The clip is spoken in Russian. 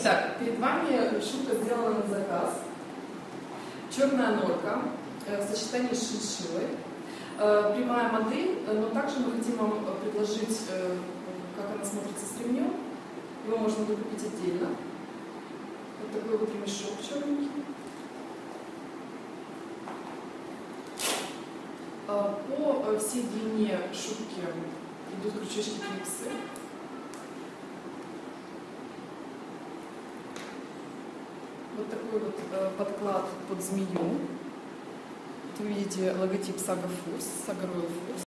Итак, перед вами шубка сделана на заказ. Черная норка в сочетании с шиншиллой. Прямая модель, но также мы хотим вам предложить, как она смотрится с ремнем. Его можно докупить отдельно. Вот такой вот ремешок черненький. По всей длине шубки идут крючочки-клипсы. Вот такой вот подклад под змею. Вы видите логотип Saga Royal Furs.